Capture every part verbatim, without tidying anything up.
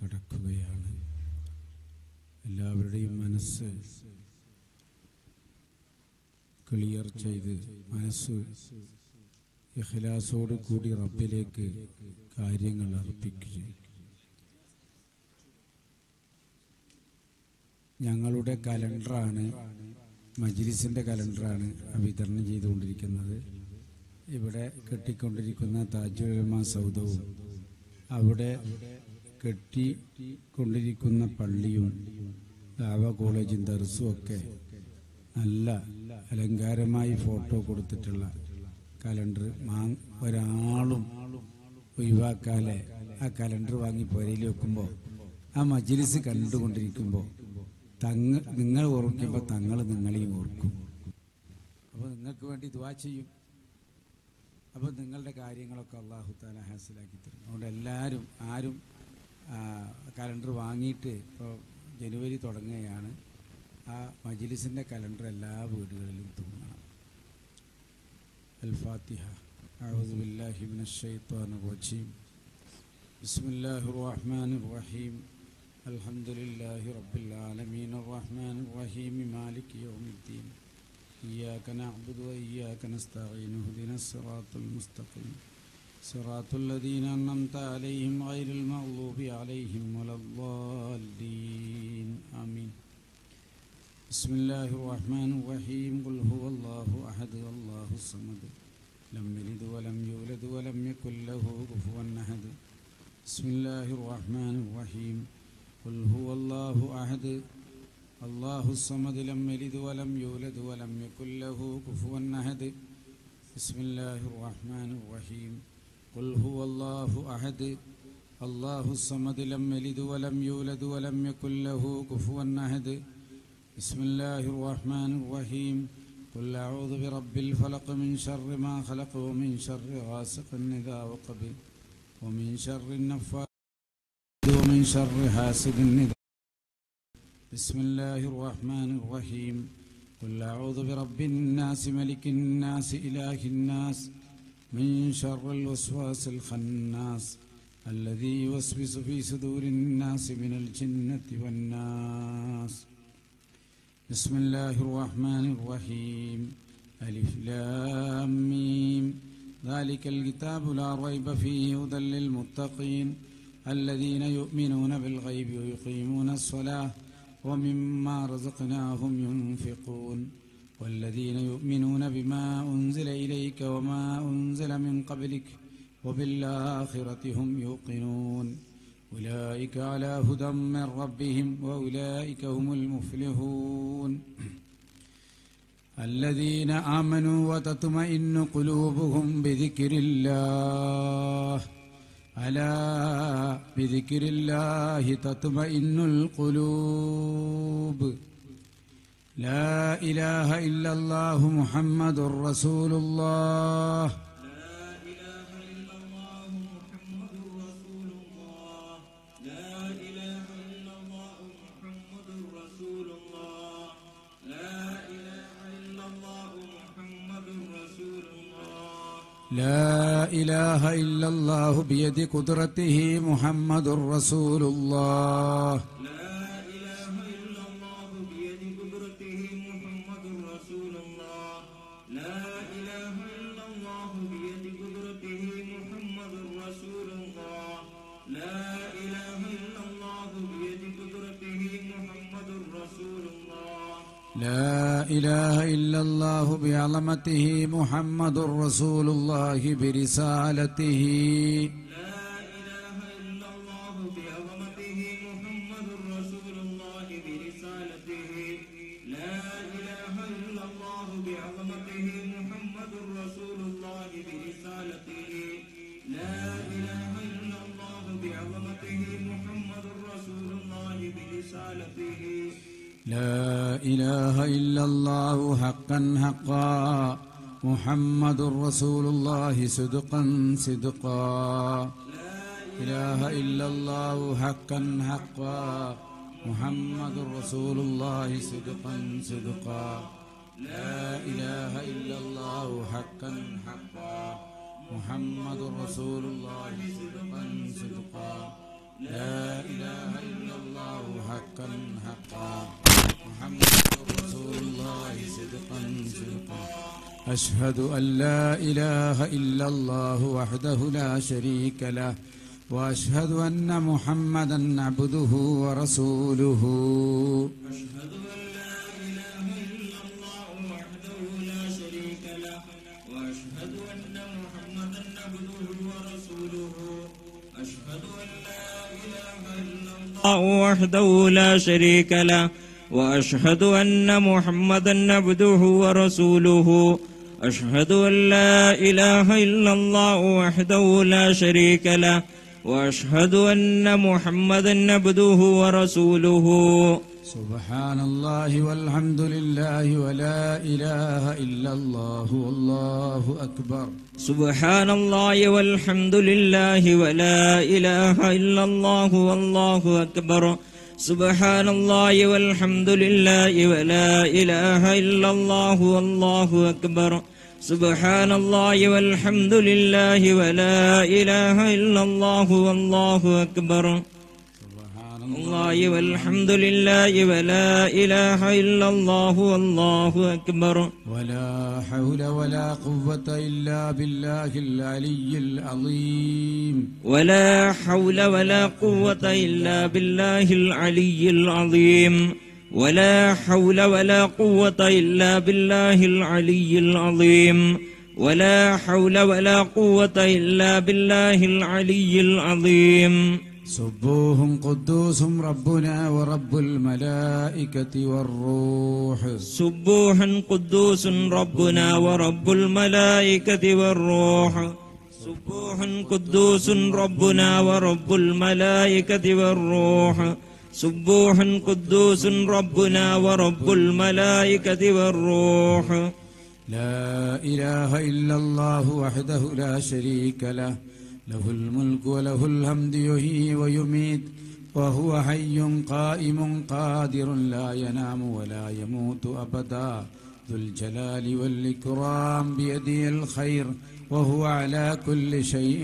കടക്കുകയാണ്. എല്ലാവരുടെയും മനസ്സ് ക്ലിയർ ചെയ്ത് മനസ്സ് ഇഖ്ലാസോട് കൂടി റബ്ബിലേക്ക് കാര്യങ്ങൾ അർപ്പിക്കുക. ഞങ്ങളുടെ കലണ്ടറാണ്, മജ്ലിസിൻ്റെ കലണ്ടറാണ് വിതരണം ചെയ്തുകൊണ്ടിരിക്കുന്നത്. ഇവിടെ കെട്ടിക്കൊണ്ടിരിക്കുന്ന താജുൽ ഉലമ സൗദവും അവിടെ കെട്ടിക്കൊണ്ടിരിക്കുന്ന പള്ളിയും ദാവ കോളേജും ദർസും ഒക്കെ നല്ല അലങ്കാരമായി ഫോട്ടോ കൊടുത്തിട്ടുള്ള കലണ്ടർ മാ ഒരാളും ഒഴിവാക്കാതെ ആ കലണ്ടർ വാങ്ങി പുരയിൽ വെക്കുമ്പോൾ ആ മജ്ലിസ് കണ്ടുകൊണ്ടിരിക്കുമ്പോൾ തങ്ങ നിങ്ങൾ ഓർമ്മിക്കുമ്പോൾ തങ്ങൾ നിങ്ങളെയും ഓർക്കും. അപ്പോൾ നിങ്ങൾക്ക് വേണ്ടി ദുആ ചെയ്യും. അപ്പോൾ നിങ്ങളുടെ കാര്യങ്ങളൊക്കെ അല്ലാഹു തആല ഹാസിലാക്കി തരും. അതുകൊണ്ട് എല്ലാവരും ആരും കലണ്ടർ വാങ്ങിയിട്ട് ഇപ്പോൾ ജനുവരി തുടങ്ങുകയാണ്. ആ മജ്ലിസിൻ്റെ കലണ്ടർ എല്ലാ വീടുകളിലും തൂങ്ങണം. الفاتحة. أعوذ بالله من الشيطان الرجيم. بسم الله الرحمن الرحيم. الحمد لله رب العالمين الرحمن الرحيم مالك يوم الدين. إياك نعبد وإياك نستعين. اهدنا الصراط المستقيم صراط الذين أنعمت عليهم غير المغضوب عليهم ولا الضالين. آمين. بسم الله الرحمن الرحيم. قل هو الله أحد الله الصمد لم يلد ولم يولد ولم يكن له كفوا أحد. بسم الله الرحمن الرحيم. قل هو الله أحد الله الصمد لم يلد ولم يولد ولم يكن له كفوا أحد. بسم الله الرحمن الرحيم. قل هو الله أحد الله الصمد لم يلد ولم يولد ولم يكن له كفوا أحد. بسم الله الرحمن الرحيم. قل أعوذ برب الفلق من شر ما خلق ومن شر غاسق إذا وقب ومن شر النفاثات ومن شر حاسد إذا. بسم الله الرحمن الرحيم. قل أعوذ برب الناس ملك الناس إله الناس من شر الوسواس الخناس الذي يوسوس في صدور الناس من الجنة والناس. بسم الله الرحمن الرحيم. ألف لام ميم. ذلك الكتاب لا ريب فيه هدى للمتقين الذين يؤمنون بالغيب ويقيمون الصلاة ومما رزقناهم ينفقون والذين يؤمنون بما أنزل إليك وما أنزل من قبلك وبالآخرة هم يوقنون أولئك على هدى من ربهم وأولئك هم المفلحون. الذين آمنوا وتطمئن قلوبهم بذكر الله ألا بذكر الله تطمئن القلوب. لا إله إلا الله محمد رسول الله. لا إله إلا الله بيد قدرته محمد رسول الله. لا إله إلا الله بيد قدرته محمد رسول الله. لا إله إلا الله بيد قدرته محمد رسول الله. لا إله إلا الله بيد قدرته محمد رسول الله. لا إله إلا الله بعظمته محمد رسول الله برسالته. لا إله إلا الله بعظمته محمد رسول الله برسالته. لا إله إلا الله بعظمته محمد رسول الله برسالته. لا إله إلا الله بعظمته محمد رسول الله برسالته. لا إله إلا الله حقا حقا محمد رسول الله صدقا صدقا. لا إله إلا الله حقا حقا محمد رسول الله صدقا صدقا. لا إله إلا الله حقا حقا محمد رسول الله صدقا صدقا. لا إله إلا الله حقا حقا محمد رسول الله صدقا صدقا أشهد أن لا إله إلا الله وحده لا شريك له وأشهد أن محمدا عبده ورسوله أشهد أن لا إله إلا الله وحده لا شريك له وأشهد أن محمدا عبده ورسوله أشهد أن لا إله إلا الله وحده لا شريك له وأشهد أن محمدا عبده ورسوله أشهد أن لا إله إلا الله وحده لا شريك له وأشهد أن محمدا عبده ورسوله سبحان الله والحمد لله ولا إله إلا الله والله أكبر سبحان الله والحمد لله ولا إله إلا الله والله أكبر سبحان الله والحمد لله ولا إله إلا الله والله أكبر سبحان الله والحمد لله ولا إله إلا الله والله أكبر سبحان الله والحمد لله ولا إله إلا الله والله أكبر ولا حول ولا قوة إلا بالله العلي العظيم ولا حول ولا قوة إلا بالله العلي العظيم ولا حول ولا قوة إلا بالله العلي العظيم ولا حول ولا قوة إلا بالله العلي العظيم سبوح قدوس ربنا ورب الملائكة والروح سبوح قدوس ربنا ورب الملائكة والروح سبوح قدوس ربنا ورب الملائكة والروح سبوح قدوس ربنا ورب الملائكة والروح لا إله إلا الله وحده لا شريك له له الملك وله الحمد يحيي ويميت وهو حي قائم قادر لا ينام ولا يموت أبدا ذو الجلال والإكرام بيده الخير وهو على كل شيء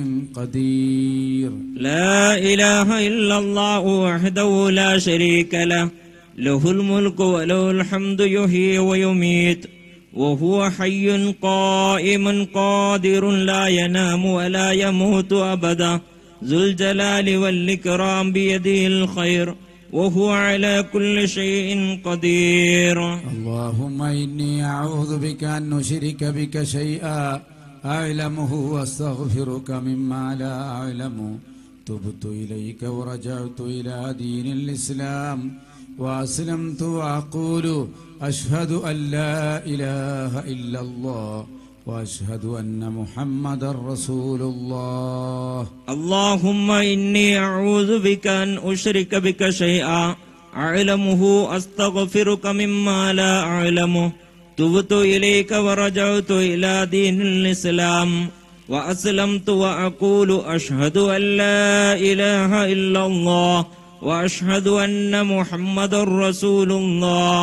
قدير لا إله إلا الله وحده لا شريك له له الملك وله الحمد يحيي ويميت وهو حي قائم قادر لا ينام ولا يموت أبدا ذو الجلال والإكرام بيده الخير وهو على كل شيء قدير اللهم إني أعوذ بك أن نشرك بك شيئا أعلمه واستغفرك مما لا أعلم تبت إليك ورجعت إلى دين الإسلام وأسلمت وأقول أشهد أن لا إله إلا الله وأشهد أن محمدا رسول الله اللهم إني أعوذ بك أن أشرك بك شيئا أعلمه أستغفرك مما لا أعلمه تبت إليك ورجعت إلى دين الإسلام وأسلمت وأقول أشهد أن لا إله إلا الله وأشهد أن محمدا رسول الله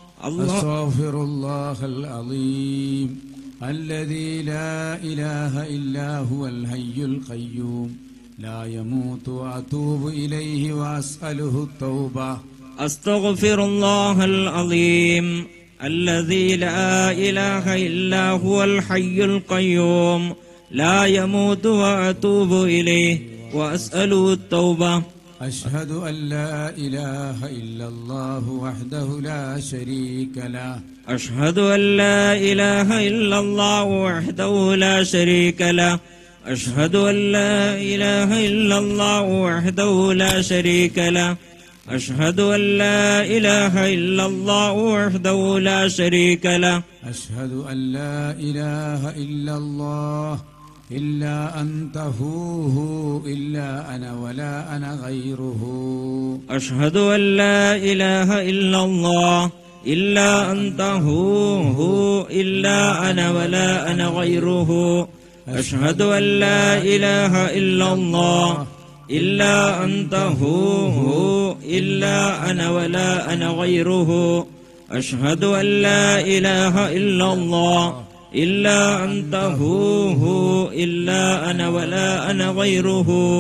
أستغفر الله العظيم الذي لا إله إلا هو الحي القيوم لا يموت وأتوب إليه وأسأله التوبة أستغفر الله العظيم الذي لا إله إلا هو الحي القيوم لا يموت وأتوب إليه وأسأله التوبة أشهد أن لا إله إلا الله وحده لا شريك له أشهد أن لا إله إلا الله وحده لا شريك له أشهد أن لا إله إلا الله وحده لا شريك له أشهد أن لا إله إلا الله وحده لا شريك له أشهد أن لا إله إلا الله إلا أنت هو هو إلا أنا ولا أنا غيره أشهد أن لا إله إلا الله إلا أنت هو هو إلا أنا ولا أنا غيره أشهد أن لا إله إلا الله إلا أنت هو هو إلا أنا ولا أنا غيره أشهد أن لا إله إلا الله إلا أنت هو هو إلا أنا ولا أنا غيره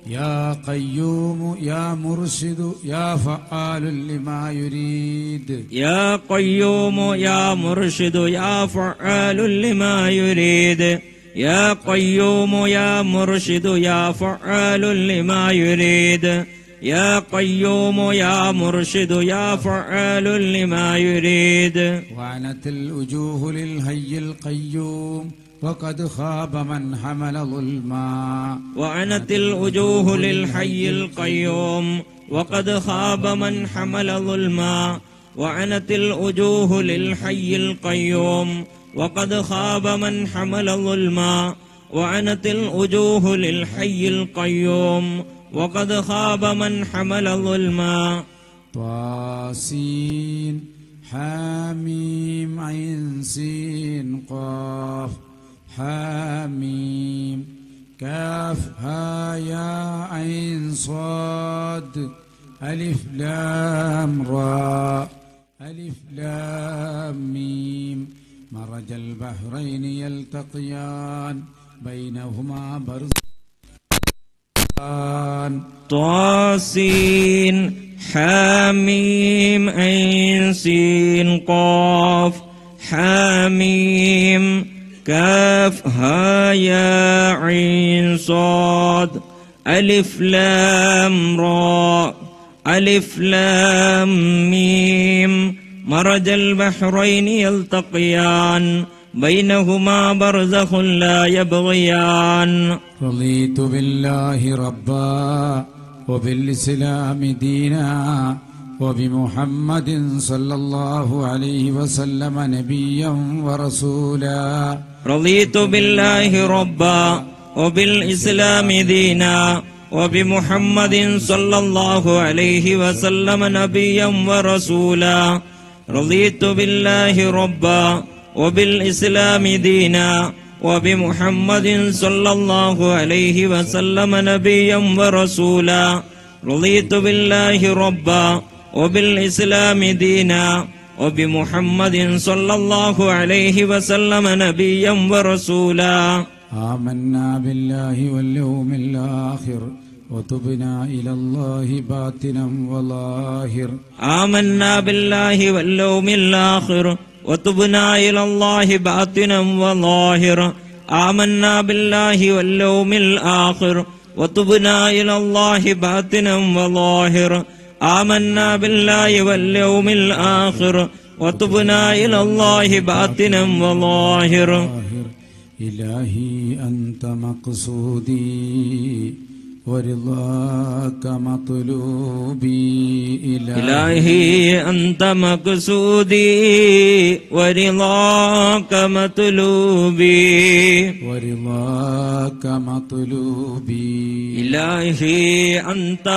يا قيوم يا مرشد يا فعال لما يريد يا قيوم يا مرشد يا فعال لما يريد يا قيوم يا مرشد يا فعال لما يريد يا قيوم يا مرشد يا فعال لما يريد وعنت الوجوه للحي القيوم وقد خاب من حمل ظلما وعنت الوجوه للحي القيوم وقد خاب من حمل ظلما وعنت الوجوه للحي القيوم وقد خاب من حمل ظلما وعنت الوجوه للحي القيوم وقد خاب من حمل ظلما طاسين حاميم عين سين قاف حاميم كاف ها يا عين صاد ألف لام را ألف لام ميم مرج البحرين يلتقيان بينهما برزخان طاسين حاميم عين سين قاف حاميم كاف ها يا عين صاد ألف لام را ألف لام ميم مرج البحرين يلتقيان بينهما برزخ لا يبغيان رضيت بالله ربا وبالإسلام دينا وبمحمد صلى الله عليه وسلم نبيا ورسولا رضيت بالله ربا وبالإسلام دينا وبمحمد صلى الله عليه وسلم نبيا ورسولا رضيت بالله ربا وبالإسلام دينا وبمحمد صلى الله عليه وسلم نبيا ورسولا رضيت بالله ربا وبالإسلام دينا وبمحمد صلى الله عليه وسلم نبيا ورسولا آمنا بالله واليوم الآخر وتبنا إلى الله باطنا وظاهر آمنا بالله واليوم الآخر وتبنا إلى الله باطنا وظاهر آمنا بالله واليوم الآخر وتبنا إلى الله باطنا وظاهر آمنا بالله واليوم الآخر وتبنا إلى الله باطنا وظاهر إلهي أنت مقصودي ورضاك مطلوبي إلهي أنت مقصودي ورضاك مطلوبي ورضاك مطلوبي إلهي أنت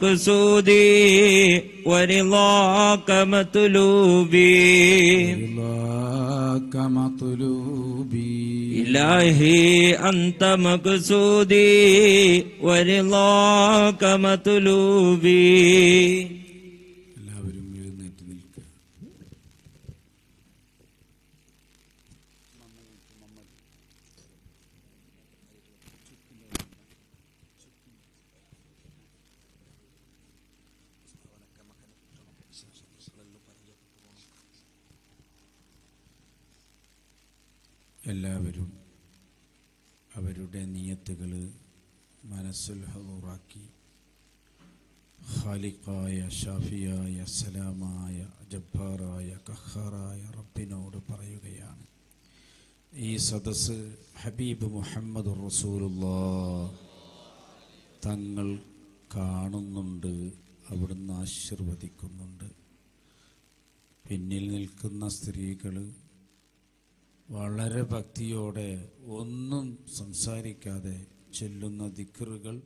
مقصودي ورضاك مطلوبي ورضاك مطلوبي إلهي أنت مقصودي ورضاك مطلوبي എല്ലാവരും എഴുന്നേറ്റ് നിൽക്കുക. എല്ലാവരും അവരുടെ നിയത്തുകൾ മനസ്സിൽ ഹദൂറാക്കി ഖാലിഖായ ഷാഫിയായ സലാമായ ജബ്ബാറായ ഖഹാറായ റബ്ബിനോട് പറയുകയാണ്, ഈ സദസ്സ് ഹബീബ് മുഹമ്മദ് റസൂലുള്ളാഹ് തങ്ങൾ കാണുന്നുണ്ട്, അവിടുന്ന് ആശീർവദിക്കുന്നുണ്ട്. പിന്നിൽ നിൽക്കുന്ന സ്ത്രീകൾ വളരെ ഭക്തിയോടെ ഒന്നും സംസാരിക്കാതെ ചൊല്ലുന്ന ദിക്റുകൾ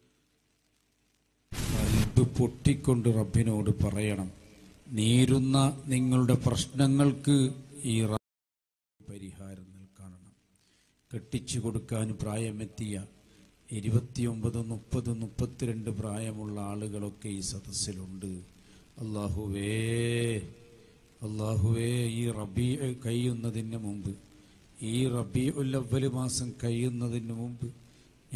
കൽബ് പൊട്ടിക്കൊണ്ട് റബ്ബിനോട് പറയണം. നേരുന്ന നിങ്ങളുടെ പ്രശ്നങ്ങൾക്ക് ഈ പരിഹാരം കാണണം. കെട്ടിച്ചു കൊടുക്കാൻ പ്രായമെത്തിയ ഇരുപത്തിയൊമ്പത് മുപ്പത് മുപ്പത്തിരണ്ട് പ്രായമുള്ള ആളുകളൊക്കെ ഈ സദസ്സിലുണ്ട്. അല്ലാഹുവേ അല്ലാഹുവേ ഈ റബീ കഴിയുന്നതിന് മുമ്പ്, ഈ റബീഉൽ അവ്വൽ മാസം കഴിയുന്നതിന് മുമ്പ്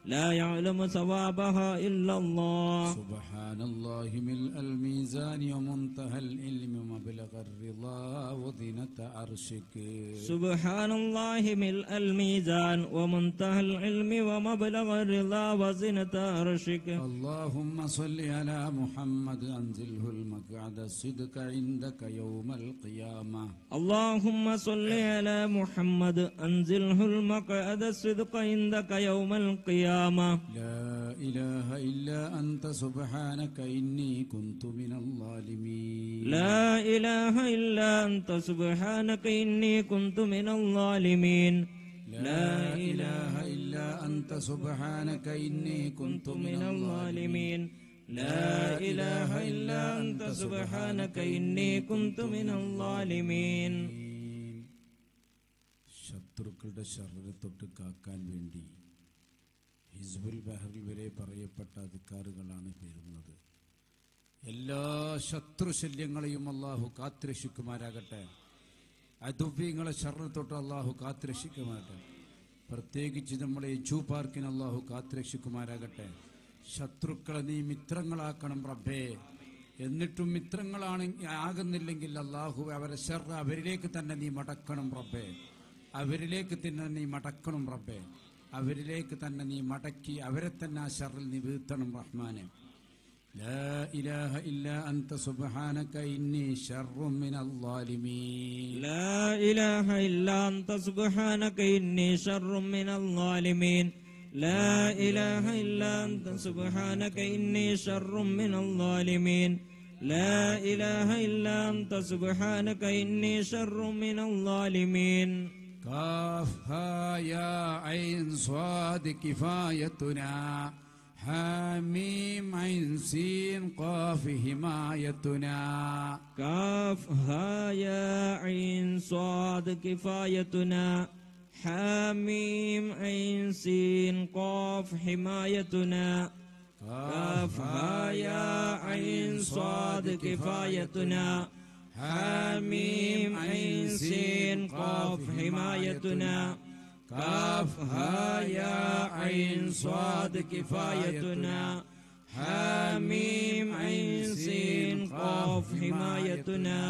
لا يعلم ثوابها إلا الله. سبحان الله ملء الميزان ومنتهى العلم ومبلغ الرضا وزنة عرشك. سبحان الله ملء الميزان ومنتهى العلم ومبلغ الرضا وزنة عرشك. اللهم صل على محمد أنزله المقعد الصدق عندك يوم القيامة. اللهم صل على محمد أنزله المقعد الصدق عندك يوم القيامة. لا إله إلا أنت سبحانك إني كنت من الظالمين. لا إله إلا أنت سبحانك إني كنت من الظالمين. لا إله إلا أنت سبحانك إني كنت من الظالمين. لا إله إلا أنت سبحانك إني كنت من الظالمين. ശത്രുക്കളുടെ ശർറിനെ തൊട്ട് കാക്കാൻ വേണ്ടി ഹിസ്ബുൽ ബഹറിൽ വരെ പറയപ്പെട്ട അധികാറുകളാണ് വരുന്നത്. എല്ലാ ശത്രുശല്യങ്ങളെയും അള്ളാഹു കാത്തുരക്ഷിക്കുമാരാകട്ടെ. അദുവ്യങ്ങളെ ശർറിനെ തൊട്ട് അള്ളാഹു കാത്തുരക്ഷിക്കുമാറാകട്ടെ. പ്രത്യേകിച്ച് നമ്മളെ ജൂ പാർക്കിന് അള്ളാഹു കാത്തുരക്ഷിക്കുമാരാകട്ടെ. ശത്രുക്കളെ നീ മിത്രങ്ങളാക്കണം റബ്ബേ. എന്നിട്ടും മിത്രങ്ങളാണ് ആകുന്നില്ലെങ്കിൽ അള്ളാഹു അവരെ ശർറ് അവരിലേക്ക് തന്നെ നീ മടക്കണം റബ്ബേ. അവരിലേക്ക് തന്നെ നീ മടക്കണം റബ്ബേ. അവരിലേക്ക് തന്നെ നീ മടക്കി അവരെ തന്നെ ആ ശർറിൽ നീ വീഴ്ത്തണം റഹ്മാനെ. ലാ ഇലാഹ ഇല്ലാ അൻത സുബ്ഹാനക ഇന്നി ശർറും മിനൽ ളാലിമീൻ. لا إله إلا أنت سبحانك إني شر من الظالمين. لا إله إلا أنت سبحانك إني شر من الظالمين. لا إله إلا أنت سبحانك إني شر من الظالمين. കാഫ് ഹാ യാ ഐൻ സ്വാദ് കിഫായത്തുനാ حاميم عين سين قاف حمايتنا. كاف ها يا عين صاد كفايتنا. حاميم عين سين قاف حمايتنا. كاف ها يا عين صاد كفايتنا. حاميم عين سين قاف حمايتنا. كاف ها يا عين صاد كفايتنا. حاميم عين سين قاف حمايتنا.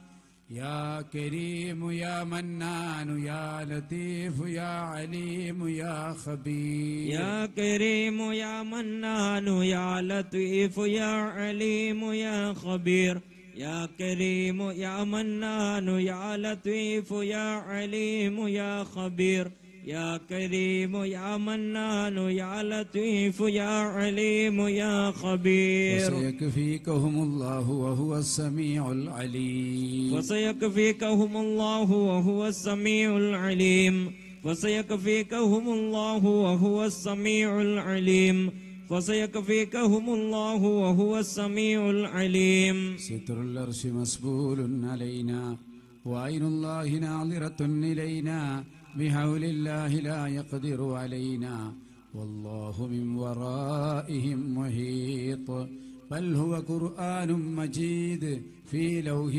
يا كريم يا منان يا لطيف يا عليم يا خبير. يا كريم يا منان يا لطيف يا عليم يا خبير. يا كريم يا منان يا لطيف يا عليم يا خبير. يا كريم يا منان يا لطيف يا عليم يا خبير. وسيكفيكهم الله وهو السميع العليم. وسيكفيكهم الله وهو السميع العليم. وسيكفيكهم الله وهو السميع العليم. وسيكفيكهم الله وهو السميع العليم. ستر العرش مسبول علينا وعين الله ناظرة إلينا. بحول الله لا يقدر علينا والله من ورائهم محيط. بل هو قرآن مجيد في لوح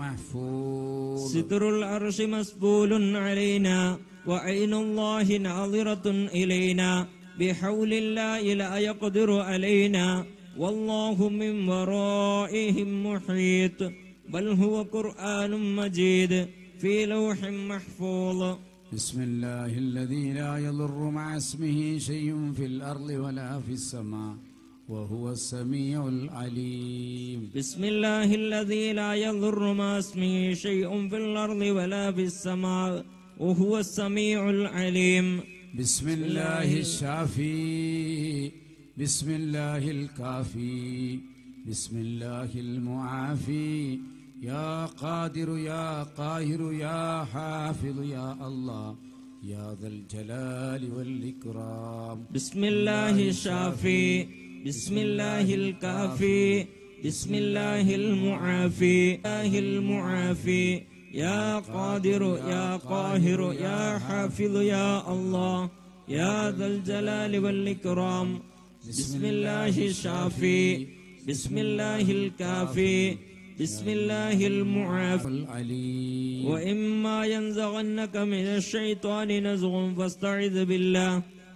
محفوظ. ستر العرش مسبول علينا وعين الله ناظرة إلينا. بحول الله لا يقدر علينا والله من ورائهم محيط. بل هو قرآن مجيد في لوح محفوظ. بسم الله الذي لا يضر مع اسمه شيء في الأرض ولا في السماء وهو السميع العليم. بسم الله الذي لا يضر مع اسمه شيء في الأرض ولا في السماء وهو السميع العليم. بسم الله الشافي. بسم الله الكافي. بسم الله المعافي. يا قادر يا قاهر يا حافظ يا الله يا ذا الجلال والإكرام. بسم الله الشافي. بسم الله الكافي. بسم الله المعافي. الله المعافي. يا قادر يا قاهر يا حافظ يا الله يا ذا الجلال والإكرام. بسم الله الشافي. بسم الله الكافي. بسم الله المعافي العليم. وإما ينزغنك من الشيطان نزغ فاستعذ بالله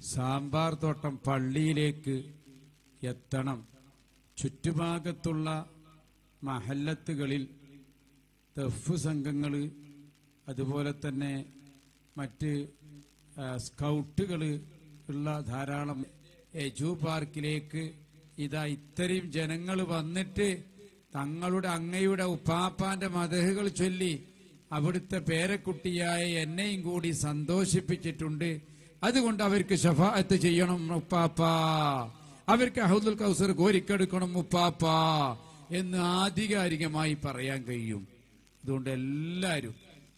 സാമ്പാർ തോട്ടം പള്ളിയിലേക്ക് എത്തണം. ചുറ്റുഭാഗത്തുള്ള മഹല്ലത്തുകളിൽ ദഫ് സംഘങ്ങൾ, അതുപോലെ തന്നെ മറ്റ് സ്കൗട്ടുകൾ ഉള്ള ധാരാളം എജു പാർക്കിലേക്ക് ഇതാ ഇത്രയും ജനങ്ങൾ വന്നിട്ട് തങ്ങളുടെ അങ്ങയുടെ ഉപ്പാപ്പാന്റെ മദഹുകൾ ചൊല്ലി അവിടുത്തെ പേരക്കുട്ടിയായ എന്നെയും കൂടി സന്തോഷിപ്പിച്ചിട്ടുണ്ട്. അതുകൊണ്ട് അവർക്ക് ശഫാഅത്ത് ചെയ്യണം ഉപ്പാപ്പാ, അവർക്ക് ഹൗദുൽ കൗസർ കോരിക്കെടുക്കണം ഉപ്പാപ്പാ എന്ന് ആധികാരികമായി പറയാൻ കഴിയും. അതുകൊണ്ട് എല്ലാവരും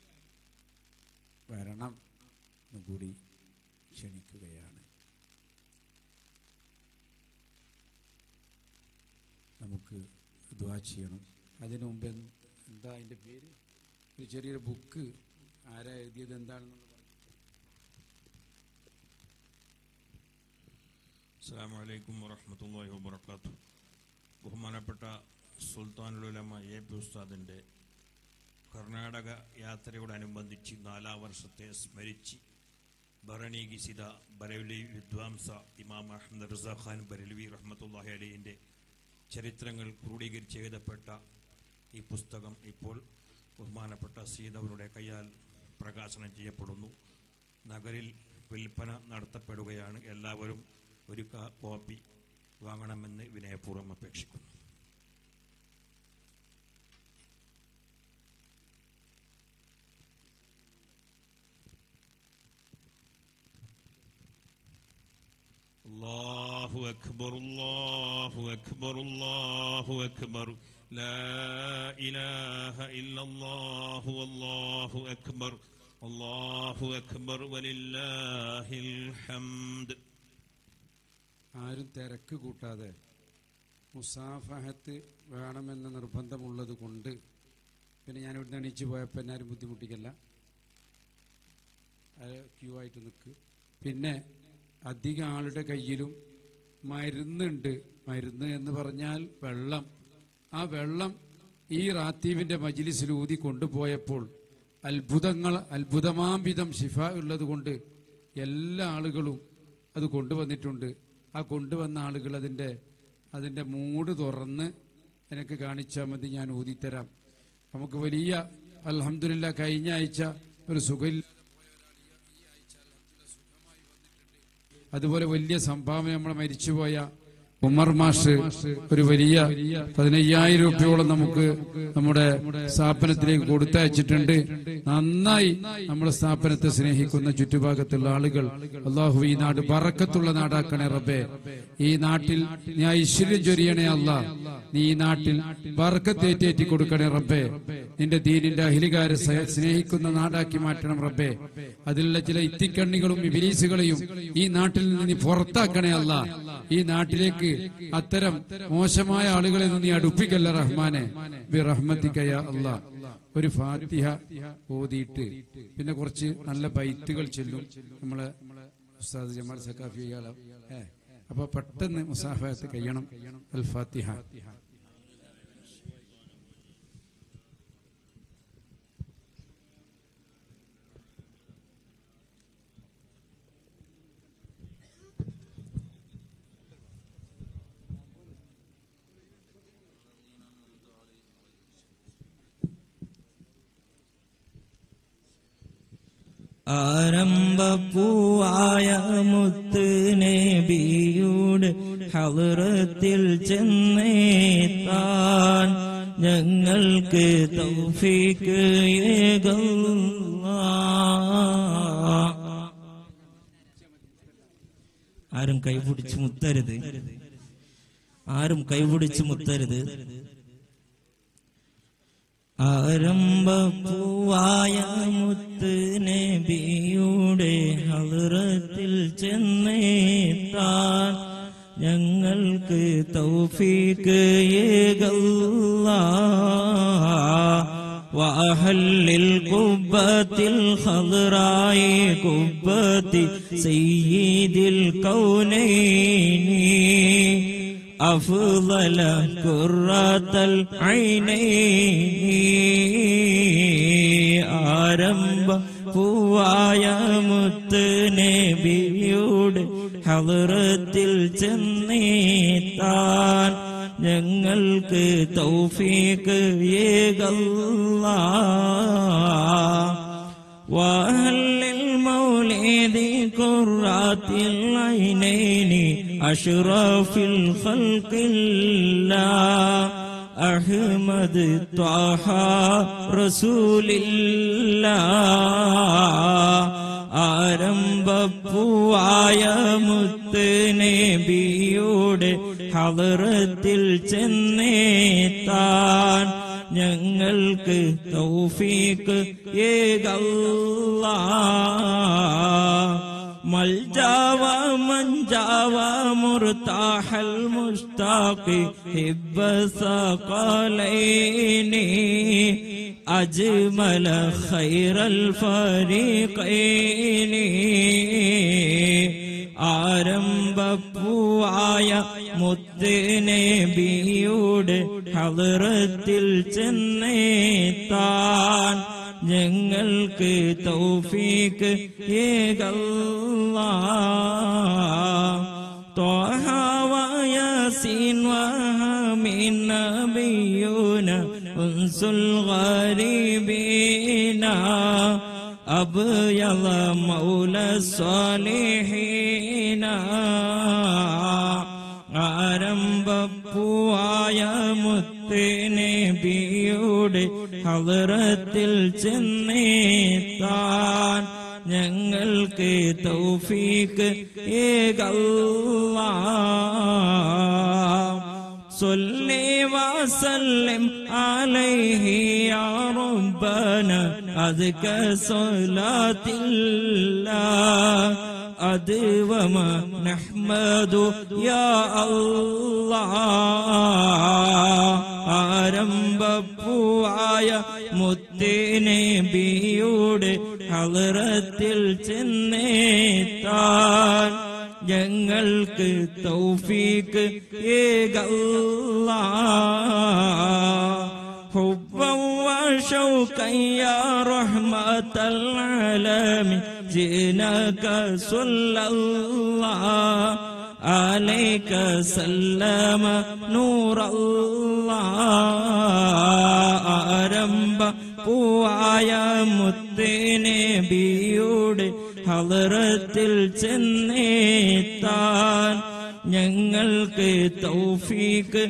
വരണം എന്നുകൂടി ക്ഷണിക്കുകയാണ്. നമുക്ക് ദുആ ചെയ്യണം. അതിനു മുമ്പ് എന്താ അതിൻ്റെ പേര്, ഒരു ചെറിയൊരു ബുക്ക് ആരാ എഴുതിയത് എന്താണെന്നുള്ള പറഞ്ഞു. അസ്സലാമു അലൈക്കും വറഹ്മത്തുള്ളാഹി വബറകാതുഹു. ബഹുമാനപ്പെട്ട സുൽത്താനുൽ ഉലമ എ പി ഉസ്താദിൻ്റെ കർണാടക യാത്രയോടനുബന്ധിച്ച് നാലാം വർഷത്തെ സ്മരിച്ച് ഭരണി ഗിസിത ബരവലി വിദ്വാംസ ഇമാം അഹ്മദ് റിസാ ഖാൻ ബരൽവി റഹ്മത്തുള്ളാഹി അലൈഹിൻ്റെ ചരിത്രങ്ങൾ ക്രോഡീകരിച്ച് എഴുതപ്പെട്ട ഈ പുസ്തകം ഇപ്പോൾ ബഹുമാനപ്പെട്ട സീതവരുടെ കയ്യാൽ പ്രകാശനം ചെയ്യപ്പെടുന്നു. നഗരിൽ വിൽപ്പന നടത്തപ്പെടുകയാണ്. എല്ലാവരും ഒരു കോപ്പി വാങ്ങണമെന്ന് വിനയപൂർവ്വം അപേക്ഷിക്കുന്നു. അല്ലാഹു അക്ബർ അല്ലാഹു അക്ബർ അല്ലാഹു അക്ബർ ലാ ഇലാഹ ഇല്ലല്ലാഹു അല്ലാഹു അക്ബർ അല്ലാഹു അക്ബർ വലില്ലാഹിൽ ഹംദ്. ആരും തിരക്ക് കൂട്ടാതെ മുസാഫഹത്ത് വേണമെന്ന നിർബന്ധമുള്ളത് കൊണ്ട് പിന്നെ ഞാൻ ഇവിടുന്ന് എണീച്ച് പോയപ്പോൾ എന്നാരും ബുദ്ധിമുട്ടിക്കല്ല, ക്യൂ ആയിട്ട് നിൽക്ക്. പിന്നെ അധികം ആളുടെ കയ്യിലും മരുന്നുണ്ട്. മരുന്ന് എന്ന് പറഞ്ഞാൽ വെള്ളം. ആ വെള്ളം ഈ റാത്തീബിന്റെ മജ്ലിസിൽ ഊതി കൊണ്ടുപോയപ്പോൾ അത്ഭുതങ്ങൾ അത്ഭുതമാംവിധം ശിഫ ഉള്ളത് കൊണ്ട് എല്ലാ ആളുകളും അത് കൊണ്ടുവന്നിട്ടുണ്ട്. ആ കൊണ്ടുവന്ന ആളുകൾ അതിൻ്റെ അതിൻ്റെ മൂട് തുറന്ന് എനിക്ക് കാണിച്ചാൽ മതി, ഞാൻ ഊതിത്തരാം. നമുക്ക് വലിയ അൽഹംദുലില്ലാ കഴിഞ്ഞ ആഴ്ച ഒരു സുഖം, അതുപോലെ വലിയ സംഭാവന നമ്മളെ മരിച്ചുപോയ ഉമർ മാഷ് ഒരു വലിയ പതിനയ്യായിരം രൂപയോളം നമുക്ക് നമ്മുടെ സ്ഥാപനത്തിലേക്ക് കൊടുത്തയച്ചിട്ടുണ്ട്. നന്നായി നമ്മുടെ സ്ഥാപനത്തെ സ്നേഹിക്കുന്ന ചുറ്റുഭാഗത്തുള്ള ആളുകൾ, അല്ലാഹു ഈ നാട് ബറക്കത്തുള്ള നാടാക്കണേ റബ്ബേ. ഈ നാട്ടിൽ നീ ഐശ്വര്യം ചൊരിയണേ അല്ലാ. നീ ഈ നാട്ടിൽ ബറക്കത്തേറ്റേറ്റി കൊടുക്കണേ റബ്ബേ. നിന്റെ ദീനിന്റെ അഹിലികാരെ സ്നേഹിക്കുന്ന നാടാക്കി മാറ്റണം റബ്ബേ. അതിലുള്ള ചില ഇത്തിക്കണ്ണികളും ഇബിലീസുകളെയും ഈ നാട്ടിൽ നിന്ന് നീ പുറത്താക്കണേ അല്ലാ. ഈ നാട്ടിലേക്ക് അത്തരം മോശമായ ആളുകളെ നീ അടുപ്പിക്കല്ല റഹ്മാനെ, ബി റഹ്മതിക യാ അല്ലാ. ഒരു ഫാത്തിഹ ഓതിയിട്ട് പിന്നെ കുറച്ച് നല്ല ബൈത്തുകൾ ചൊല്ലും നമ്മളെ ഉസ്താദ് ജമാൽ സഖാഫി. ഏ അപ്പൊ പെട്ടെന്ന് മുസാഫഹത്ത് കഴിയണം. അൽ ഫാത്തിഹ. ആരംഭപ്പൂവായ മുത്ത് നബിയുടെ ഹളറത്തിൽ ചെന്നേത്താൻ ഞങ്ങൾക്ക് തൗഫീക്ക് ഏകല്ലാഹ്. ആരും കൈപിടിച്ച് മുത്തരുത്, ആരും കൈപിടിച്ച് മുത്തരുത്. ആരംഭപ്പൂവായ മുത്ത് നബിയുടെ ഹളറത്തിൽ ചെന്നേത്താൻ ഞങ്ങൾക്ക് തൗഫീക്ക് ഏകല്ലാഹ്. വഅഹല്ലിൽ ഖുബ്ബത്തിൽ ഖദ്റായി ഖുബ്ബത്തി സയ്യിദിൽ കൗനൈനി أفضل قرة العينين. ആരംഭ പൂവായ മുത്ത് നബിയുടെ ഹളറത്തിൽ ചെന്നേത്താൻ ഞങ്ങൾക്ക് തൗഫീഖ് ഏകല്ലാഹ്. വഹല്ലിൽ മൗലിദി ഖുറാത്തിൽ ഐനൈനി അഷ്റഫിൽ ഖൽഖില്ലാഹ് അഹ്മദ് ത്വാഹ റസൂലില്ലാഹ്. ആരംഭപ്പൂവായ മുത്ത് നബിയുടെ ഹളറത്തിൽ ചെന്നേത്താൻ ഞങ്ങൾക്ക് തൗഫീഖ് ഏകല്ലാഹ്. മൽജാവ മൻജാവ മുർതാഹൽ മുസ്താഖി ഹിബ്ബ സഖലൈനി അജ്മല ഖൈറൽ ഫരീഖൈനി. ആരംഭപ്പൂവായ മുത്ത് നബിയുടെ ഹളറത്തിൽ ചെന്നേത്താൻ ഞങ്ങൾക്ക് തൗഫീഖ് ഏകല്ലാഹ്. ത്വാഹ വയാസീൻ വഹമീൻ നബിയൂന ഉൻസുൽ ഗരീബീന അബ്യള മൗല സ്വാലിഹീന. ആരംഭപ്പൂവായ മുത്ത് നബിയുടെ ഹളറത്തിൽ ചെന്നേത്താൻ ഞങ്ങൾക്ക് തൗഫീഖ് ഏകല്ലാഹ്. صلي وسلم عليه يا ربنا أزكى صلاة الله أدوم نحمد يا الله. ആരംഭപ്പൂവായ മുത്ത് നബിയുടെ ഹളറത്തിൽ ചെന്നേത്താൻ ഞങ്ങൾക്ക് തൗഫീഖ് ഏകല്ലാഹ്. ഹുബ്ബൻ വശൗഖൻ യാ റഹ്മത്തൽ ആലമീൻ ജിനാക സ്വല്ലല്ലാഹ് അലൈക സല്ലമ നൂറല്ലാഹ്. ആരംഭപ്പൂവായ മുത്ത് നബിയുടെ ഹളറത്തിൽ ചെന്നേത്താൻ ഞങ്ങൾക്ക് തൗഫീഖ്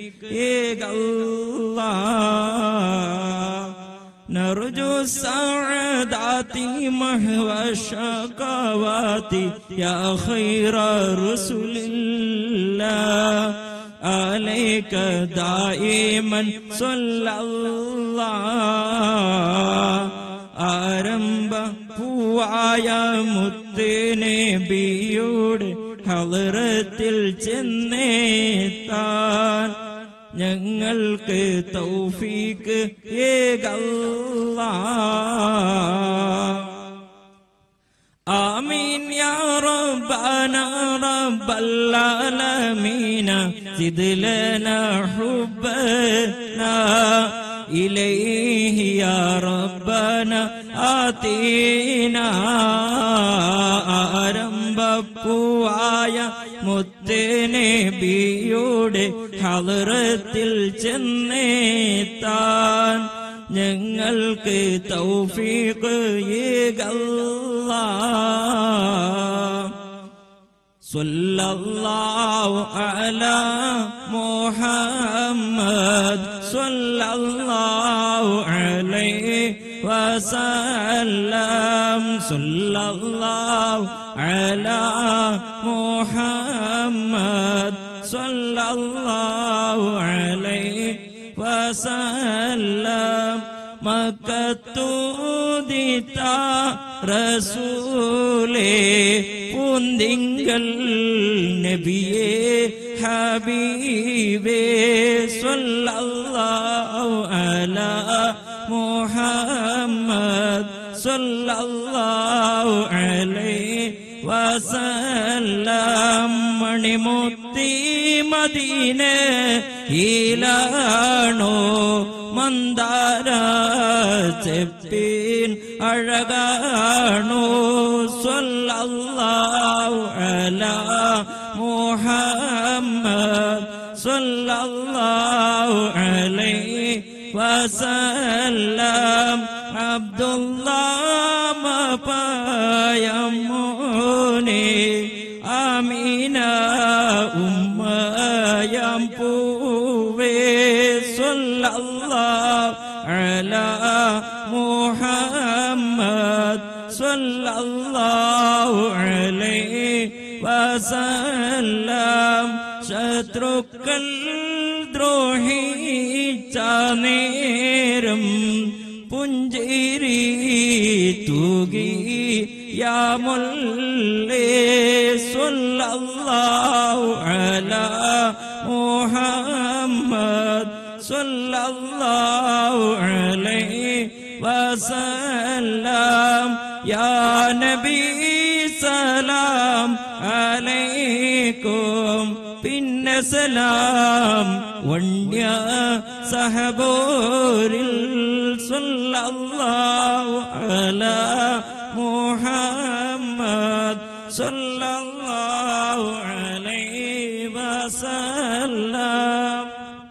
ഏകല്ലാഹ്. نرجو السعادات محو الشقوات يا خير رسول الله عليك دائما صلى الله. ആരംഭപ്പൂവായ മുത്ത് നബിയുടെ ഹളറത്തിൽ ചെന്നേത്താൻ ഞങ്ങൾക്ക് തൗഫീഖ് ഏകല്ലാഹ്. ആമീൻ യാ റബ്ബന റബ്ബൽ ആലമീന സിദ് ലനാ ഹുബ്ബനാ ഇലൈഹി യാ റബ്ബന ആതീനാ. ആരംഭപ്പൂവായ മുത്ത് നബിയുടെ ഹളറത്തിൽ ചെന്നേത്താൻ ഞങ്ങൾക്ക് തൗഫീഖ് ഏകല്ലാഹ്. സ്വല്ലല്ലാഹു അലാ മുഹമ്മദ് സ്വല്ലല്ലാഹു അലൈഹി വസല്ലം. സ്വല്ലല്ലാഹു അലാ മുഹമ്മദ് സ്വല്ലല്ലാഹു അലൈഹി വസല്ലം. മക്കത്തൂദിത റസൂലേ പൂന്തിങ്കൽ നബിയേ ഹബീബേ സ്വല്ലല്ലാഹു അലാ മുഹമ്മദ് സ്വല്ലല്ലാഹു അലൈഹി വസല്ലം. മണിമുത്തി മദീനയിലാണോ മന്ദാര ചെപ്പിൻ അഴകാണോ സ്വല്ലല്ലാഹു അലാ محمد صلى الله عليه وسلم عبد الله مبايموني آمينا أمّيام بوي صلى الله على محمد صلى الله عليه وسلم ശത്രുക്കൾ ദ്രോഹിച്ച നേരം പുഞ്ചിരി തൂകി യാ മുല്ലേ സ്വല്ലല്ലാഹു അലാ മുഹമ്മദ് സ്വല്ലല്ലാഹു അലൈഹി വസല്ലം യാ നബി സലാം അലൈക്കും പിന്നെ സലാം വണ്യ സഹബോരിൽ സല്ലല്ലാഹു അലാ മുഹമ്മദ് സല്ലല്ലാഹു അലൈഹി വസല്ലം.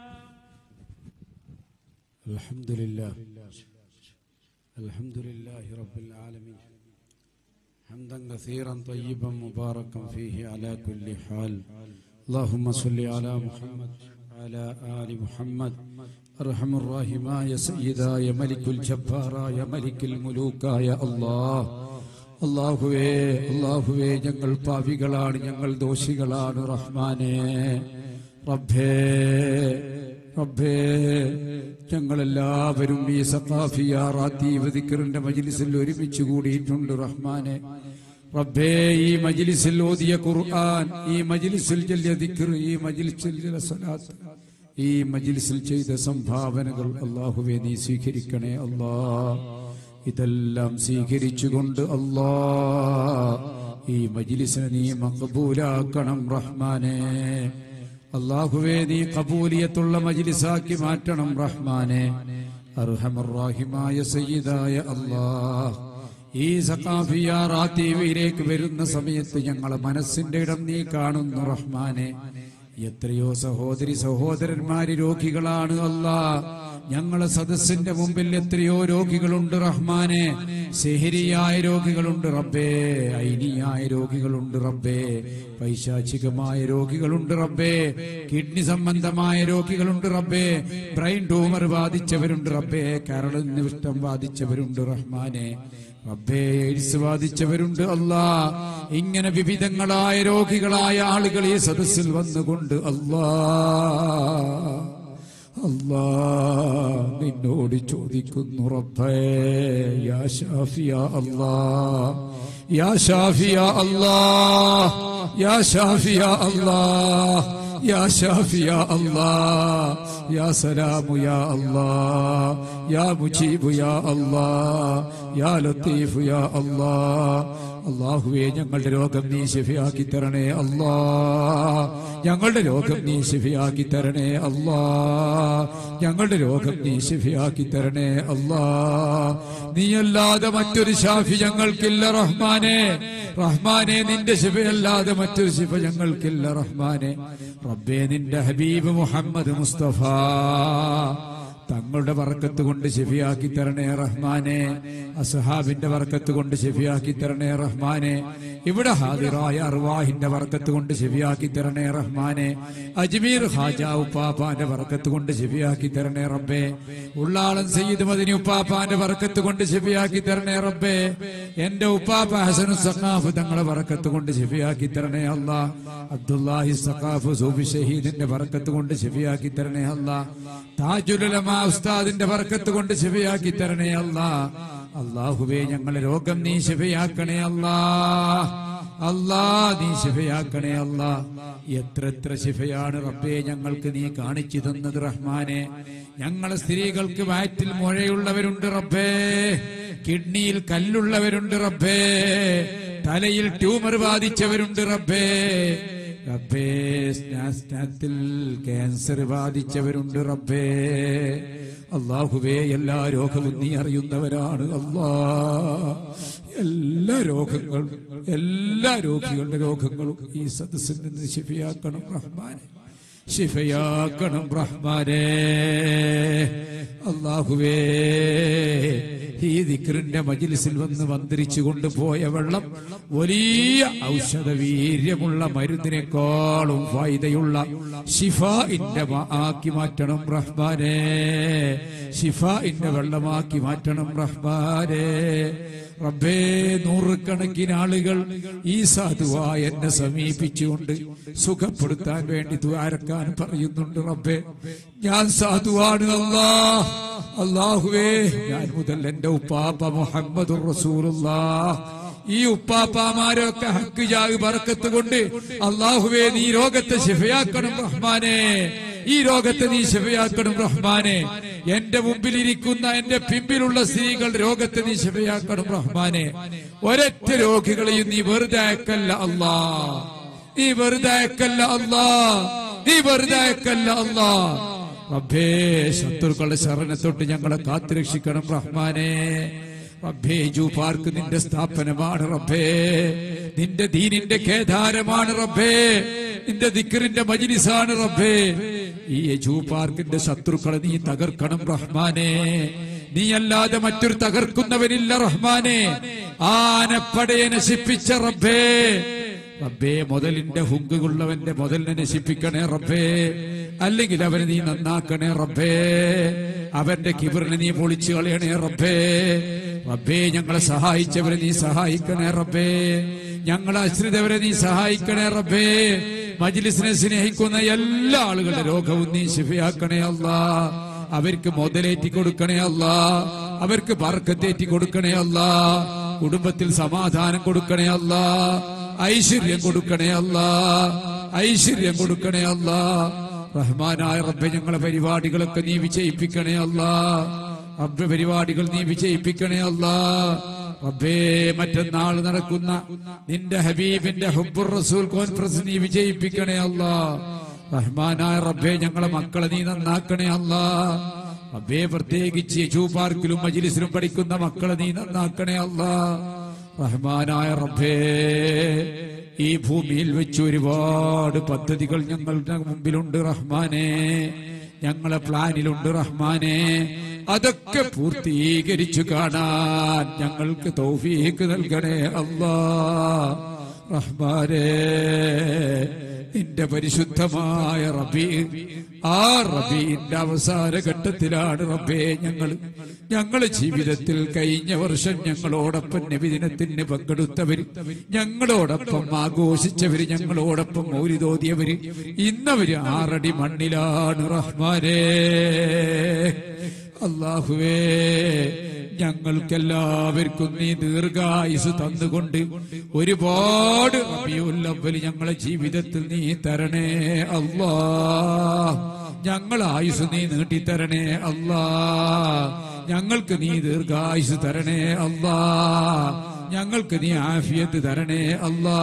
അൽഹംദുലില്ലാഹ് അൽഹംദുലില്ലാഹി റബ്ബിൽ ആലമീൻ ഹംദൻ കസീറൻ തയ്യിബൻ മുബാറകൻ ഫീഹി അലാ കുല്ലി ഹാൽ. اللهم صل على محمد وعلى آل محمد أرحم الراحمين يا سيدا يا ملك الجبار يا ملك الملوك يا الله. അല്ലാഹുവേ അല്ലാഹുവേ ഞങ്ങൾ പാപികളാണ്, ഞങ്ങൾ ദോഷികളാണ് റഹ്മാനേ. റബ്ബേ റബ്ബേ ഞങ്ങളെല്ലാവരും ഈ സഖാഫിയ റാത്തീബ് ദിക്റിന്റെ മജ്ലിസിൽ ഒരുമിച്ച് കൂടിയിട്ടുണ്ട് റഹ്മാനേ. റബ്ബേ ഈ മജ്ലിസിൽ ഓതിയ ഖുർആൻ, ഈ മജ്ലിസിൽ ചൊല്ലിയ ദിക്ർ, ഈ മജ്ലിസിൽ ചൊല്ലിയ സ്വലാത്ത്, ഈ മജ്ലിസിൽ ചെയ്ത സംഭാവനകൾ അല്ലാഹുവേ നീ സ്വീകരിക്കണേ അല്ലാ. ഇതെല്ലാം സ്വീകരിച്ചുകൊണ്ട് അല്ലാ ഈ മജ്ലിസിനെ നീ മഖബൂലാക്കണം റഹ്മാനേ. അല്ലാഹുവേ നീ ഖബൂലിയത്തുള്ള മജ്ലിസാക്കി മാറ്റണം റഹ്മാനേ. അർഹമർ റഹീമായ സയ്യിദായ അല്ലാഹ്, ഈ സഖാഫിയ റാത്തീബിലേക്ക് വരുന്ന സമയത്ത് ഞങ്ങളെ മനസ്സിന്റെ ഇടം നീ കാണുന്നു റഹ്മാനെ. എത്രയോ സഹോദരി സഹോദരന്മാര് രോഗികളാണ് അല്ലാ. ഞങ്ങളെ സദസ്സിന്റെ മുമ്പിൽ എത്രയോ രോഗികളുണ്ട് റഹ്മാനെ. സിഹ്രിയായ രോഗികളുണ്ട് റബ്ബേ, ഐനിയായ രോഗികളുണ്ട് റബ്ബേ, പൈശാചികമായ രോഗികളുണ്ട് റബ്ബേ, കിഡ്നി സംബന്ധമായ രോഗികളുണ്ട് റബ്ബേ, ബ്രെയിൻ ട്യൂമർ ബാധിച്ചവരുണ്ട് റബ്ബേ, കരളിന് വിഷ്ടം ബാധിച്ചവരുണ്ട് റഹ്മാനെ. റബ്ബേ എയ്ഡ്സ് ബാധിച്ചവരുണ്ട് അല്ലാ. ഇങ്ങനെ വിവിധങ്ങളായ രോഗികളായ ആളുകൾ ഈ സദസ്സിൽ വന്നുകൊണ്ട് അല്ലാ അല്ലാ നിന്നോട് ചോദിക്കുന്നു റബ്ബേ യാ ഷാഫിയ അല്ലാ, യാ ഷാഫിയ അല്ലാ, യാ ഷാഫിയ അല്ലാ, യാ ഷാഫിയ അല്ലാ, യാ സലാമു യാ അല്ലാ, യാ മുജീബു യാ അല്ലാ, യാ ലത്തീഫു യാ അല്ലാ. അല്ലാഹുവേ ഞങ്ങളുടെ രോഗം നീ ശിഫയാക്കി തരണേ അല്ലാ, ഞങ്ങളുടെ രോഗം നീ ശിഫയാക്കി തരണേ അല്ലാ, ഞങ്ങളുടെ രോഗം നീ ശിഫയാക്കി തരണേ അല്ലാ. നീയല്ലാതെ മറ്റൊരു ശാഫി ഞങ്ങൾക്കില്ല റഹ്മാനെ. റഹ്മാനെ നിന്റെ ശിഫയല്ലാതെ മറ്റൊരു ശിഫ ഞങ്ങൾക്കില്ല റഹ്മാനെ. റബ്ബേ നിന്റെ ഹബീബ് മുഹമ്മദ് മുസ്തഫ തങ്ങളുടെ ബർക്കത്ത് കൊണ്ട് ശിഫയാക്കി തരണേ റഹ്മാനെ. അസ്ഹാബിന്റെ ബർക്കത്ത് കൊണ്ട് ശിഫയാക്കി തരണേ റഹ്മാനെ. ഇവിടെ ഹാദിറായ അർവാഹിന്റെ ബർക്കത്ത് കൊണ്ട് ശിഫയാക്കി തരണേ റഹ്മാനെ. അജ്മീർ ഖാജ ഉപ്പാപ്പാന്റെ ബർക്കത്ത് കൊണ്ട് ശിഫയാക്കി തരണേ റബ്ബേ. ഉള്ളാളം സയ്യിദ് മദനി ഉപ്പാപ്പാന്റെ ബർക്കത്ത് കൊണ്ട് ശിഫയാക്കി തരണേ റബ്ബേ. എന്റെ ഉപ്പാപ്പ ഹസനു സഖാഫ് തങ്ങളെ ബർക്കത്ത് കൊണ്ട് ശിഫയാക്കി തരണേ അല്ലാ. അബ്ദുല്ലാഹി സഖാഫ് സൂഫി ഷഹീദിന്റെ ബർക്കത്ത് കൊണ്ട് ശിഫയാക്കി തരണേ അല്ലാ. താജുൽ ഉലമാ ഉസ്താദിന്റെ ബർക്കത്ത് കൊണ്ട് ശിഫയാക്കി തരണേ അല്ലാ. അല്ലാഹുവേ ഞങ്ങളെ രോഗം നീ ശിഫയാക്കണേ അല്ലാ. അല്ലാ നീ ശിഫയാക്കണേ അല്ലാ. എത്ര എത്ര ശിഫയാണ് റബ്ബേ ഞങ്ങൾക്ക് നീ കാണിച്ചു തന്നത് റഹ്മാനെ. ഞങ്ങളെ സ്ത്രീകൾക്ക് വയറ്റിൽ മുഴയുള്ളവരുണ്ട് റബ്ബേ, കിഡ്നിയിൽ കല്ലുള്ളവരുണ്ട് റബ്ബേ, തലയിൽ ട്യൂമർ ബാധിച്ചവരുണ്ട് റബ്ബേ, റബ്ബേ സ്നാസ്നാത്തിൽ ക്യാൻസർ ബാധിച്ചവരുണ്ട് റബ്ബേ. അല്ലാഹുവേ എല്ലാ രോഗവും നീ അറിയുന്നവരാണ് അല്ലാ. എല്ലാ രോഗങ്ങളും എല്ലാ രോഗികളുടെ രോഗങ്ങളും ഈ സദസ്സിൽ നിന്ന് ശിഫയാക്കണം റഹ്മാനെ, ശിഫയാക്കണം റഹ്മാനെ. അല്ലാഹുവേ ഈ ദിക്റിന്റെ മജ്ലിസിൽ വന്ന് മന്ത്രിച്ചു കൊണ്ടുപോയ വെള്ളം വലിയ ഔഷധ വീര്യമുള്ള മരുന്നിനേക്കാളും ഫായിദയുള്ള ശിഫാഇന്റെ ആക്കി മാറ്റണം റഹ്മാനെ, ശിഫാഇന്റെ വെള്ളമാക്കി മാറ്റണം റഹ്മാനെ. റബ്ബേ, നൂറുകണക്കിന് ആളുകൾ ഈ സാധുവായ എന്നെ സമീപിച്ചുകൊണ്ട് സുഖപ്പെടുത്താൻ വേണ്ടി ദ്വാരക്കാൻ പറയുന്നുണ്ട്. റബ്ബേ, ഞാൻ സാധുവാണ് അല്ലാ. അല്ലാഹുവേ, ഞാൻ മുതൽ എന്റെ ഉപ്പാപ്പ മുഹമ്മദുർ റസൂലുള്ളാഹ് ഈ ഉപ്പാപ്പാമാരൊക്കെ ഹക്ക് ജാഹ് ബർക്കത്ത് കൊണ്ട് അല്ലാഹുവേ നീ രോഗത്തെ ശിഫയാക്കണം റഹ്മാനെ, ഈ രോഗത്തെ നീ ശിഫയാക്കണം റഹ്മാനെ. എന്റെ മുമ്പിലിരിക്കുന്ന എന്റെ പിമ്പിലുള്ള സ്ത്രീകൾ രോഗത്തെ നീ ശിഫയാക്കണം റഹ്മാനെ. ഒരൊറ്റ രോഗികളെയും നീ വെറുതെ അയക്കല്ല അല്ലാ, നീ വെറുതെ അയക്കല്ല അല്ലാ, നീ വെറുതെ അയക്കല്ല അല്ലാ. റബ്ബേ, ശത്രുക്കളുടെ ശരണത്തൊട്ട് ഞങ്ങളെ കാത്തുരക്ഷിക്കണം റഹ്മാനെ. റബ്ബേ, ജൂ പാർക്ക് നിന്റെ സ്ഥാപനമാണ് റബ്ബേ, നിന്റെ ദീനിന്റെ കേദാരമാണ് റബ്ബേ, നിന്റെ ദിക്റിന്റെ മജ്ലിസാണ് റബ്ബേ. ഈ ജൂ പാർക്കിന്റെ ശത്രുക്കളെ നീ തകർക്കണം റഹ്മാനെ. നീ അല്ലാതെ മറ്റൊരു തകർക്കുന്നവനില്ല റഹ്മാനെ. ആനപ്പടയെ നശിപ്പിച്ച റബ്ബേ, റബ്ബേ മുതലിന്റെ ഹുങ്കുള്ളവന്റെ മുതലിനെ നശിപ്പിക്കണേ റബ്ബേ, അല്ലെങ്കിൽ അവനെ നീ നന്നാക്കണേ റബ്ബേ, അവന്റെ കിബറിനെ നീ പൊളിച്ചു കളയണേ റബ്ബേ. റബ്ബേ, ഞങ്ങളെ സഹായിച്ചവരെ നീ സഹായിക്കണേ റബ്ബേ, ഞങ്ങളെ ആശ്രിതവരെ നീ സഹായിക്കണേ റബ്ബേ. മജ്ലിസിനെ സ്നേഹിക്കുന്ന എല്ലാ ആളുകളുടെ രോഗവും നീ ശിഫയാക്കണേ അല്ലാ. അവർക്ക് മുതലേറ്റി കൊടുക്കണേ അല്ലാ, അവർക്ക് ബർക്കത്തേറ്റി കൊടുക്കണേ അല്ലാ, കുടുംബത്തിൽ സമാധാനം കൊടുക്കണേ അല്ലാ, ഐശ്വര്യം കൊടുക്കണേ അല്ലാ, ഐശ്വര്യം കൊടുക്കണേ അല്ലാ. റഹ്മാനായ റബ്ബേ, ഞങ്ങളെ പരിപാടികളൊക്കെ നീ വിജയിപ്പിക്കണേ അല്ലാ. റബ്ബേ, പരിപാടികൾ നീ വിജയിപ്പിക്കണേ അല്ലാ. റബ്ബേ, മറ്റന്നാൾ നടക്കുന്ന നിന്റെ ഹബീബിന്റെ ഹുബ്ബുർ റസൂൽ കോൺഫറൻസ് നീ വിജയിപ്പിക്കണേ അല്ലാ. റഹ്മാനായ റബ്ബേ, ഞങ്ങളെ മക്കളെ നീ നന്നാക്കണേ അല്ലാ. റബ്ബേ, പ്രത്യേകിച്ച് യജൂ പാർക്കിലും മജ്ലിസിലും പഠിക്കുന്ന മക്കളെ നീ നന്നാക്കണേ അല്ലാ. റഹ്മാനായ റബ്ബേ, ഈ ഭൂമിയിൽ വെച്ച് ഒരുപാട് പദ്ധതികൾ ഞങ്ങളുടെ മുമ്പിലുണ്ട് റഹ്മാനെ, ഞങ്ങളെ പ്ലാനിലുണ്ട് റഹ്മാനെ. അതൊക്കെ പൂർത്തീകരിച്ചു കാണാൻ ഞങ്ങൾക്ക് തൗഫീഖ് നൽകണേ അല്ലാ. റഹ്മാനെ, നിന്റെ പരിശുദ്ധമായ റബീ, ആ റബീന്റെ അവസാന ഘട്ടത്തിലാണ് റബ്ബേ ഞങ്ങൾ ഞങ്ങളെ ജീവിതത്തിൽ കഴിഞ്ഞ വർഷം ഞങ്ങളോടൊപ്പം നബിദിനത്തിന് പങ്കെടുത്തവര്, ഞങ്ങളോടൊപ്പം ആഘോഷിച്ചവര്, ഞങ്ങളോടൊപ്പം മൗലിദോദിയവര് ഇന്നവര് ആറടി മണ്ണിലാണ് റഹ്മാനേ. അല്ലാഹുവേ, ഞങ്ങൾക്കെല്ലാവർക്കും നീ ദീർഘായുസ് തന്നുകൊണ്ട് ഒരുപാട് റബീഉൽ അവ്വൽ ഞങ്ങളെ ജീവിതത്തിൽ നീ തരണേ അല്ലാ. ഞങ്ങളെ ആയുസ് നീ നീട്ടിത്തരണേ അല്ലാ. ഞങ്ങൾക്ക് നീ ദീർഘായുസ് തരണേ അല്ലാ. ഞങ്ങൾക്ക് നീ ആഫിയത്ത് തരണേ അല്ലാ.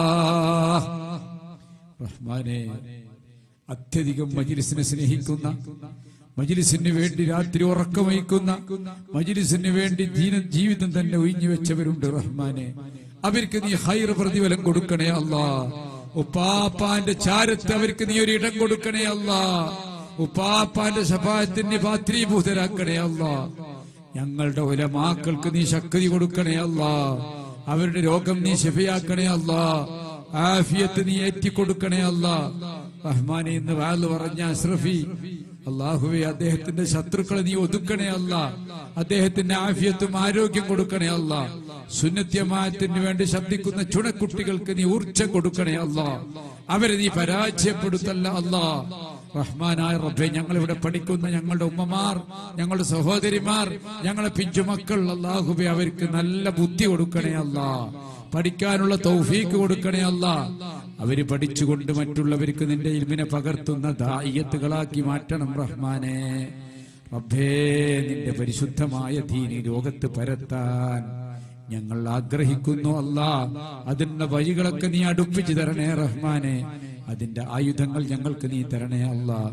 റഹ്മാനേ, അത്യധികം മജ്ലിസിനെ സ്നേഹിക്കുന്ന, മജ്ലിസിന് വേണ്ടി രാത്രി ഉറക്കമയക്കുന്ന, മജ്ലിസിന് വേണ്ടി ദീന ജീവിതം തന്നെ ഒഴിഞ്ഞു വെച്ചവരുണ്ട് റഹ്മാനെ. അവർക്ക് നീ ഹൈർ പ്രതിഫലം കൊടുക്കണേ അല്ലാ. ഉപ്പാപ്പാന്റെ ചാരത്ത് അവർക്ക് നീ ഒരു ഇടം കൊടുക്കണേ അല്ലാ. ഉപ്പാപ്പാന്റെ ശഫാഅത്തിന് പാത്രീഭൂതരാക്കണേ അല്ലാ. ഞങ്ങളുടെ ഉലമാക്കൾക്ക് നീ ശക്തി കൊടുക്കണേ അല്ലാ. അവരുടെ രോഗം നീ ശഫിയാക്കണേ അല്ലാ. ആഫിയത്ത് നീ ഏറ്റിക്കൊടുക്കണേ അല്ലാ. റഹ്മാനെ, ഇന്ന് വാല് പറഞ്ഞ അഷ്റഫി, അല്ലാഹുവേ, അദ്ദേഹത്തിന്റെ ശത്രുക്കളെ നീ ഒതുക്കണേ അല്ലാ. അദ്ദേഹത്തിന്റെ ആഫിയത്തും ആരോഗ്യം കൊടുക്കണേ അല്ലാ. സുന്നത്യമായത്തിന് വേണ്ടി ശബ്ദിക്കുന്ന ചുണക്കുട്ടികൾക്ക് നീ ഊർജ്ജം കൊടുക്കണേ അല്ലാ. അവരെ നീ പരാജയപ്പെടുത്തല്ല അല്ലാ. റഹ്മാനായ റബ്ബേ, ഞങ്ങളിവിടെ പഠിക്കുന്ന ഞങ്ങളുടെ ഉമ്മമാർ, ഞങ്ങളുടെ സഹോദരിമാർ, ഞങ്ങളെ പിഞ്ചുമക്കൾ, അല്ലാഹുവേ, അവർക്ക് നല്ല ബുദ്ധി കൊടുക്കണേ അല്ലാ. പഠിക്കാനുള്ള തൗഫീക്ക് കൊടുക്കണേ അല്ലാ. അവര് പഠിച്ചുകൊണ്ട് മറ്റുള്ളവർക്ക് നിന്റെ ഇൽമിനെ പകർത്തുന്ന ദാഇയത്തുകളാക്കി മാറ്റണം റഹ്മാനെ. റബ്ബേ, നിന്റെ പരിശുദ്ധമായ ദീനി ലോകത്ത് പരത്താൻ ഞങ്ങൾ ആഗ്രഹിക്കുന്നു അല്ലാ. അതിന്റെ വഴികളൊക്കെ നീ അടുപ്പിച്ചു തരണേ റഹ്മാനെ. അതിന്റെ ആയുധങ്ങൾ ഞങ്ങൾക്ക് നീ തരണേ അല്ലാ.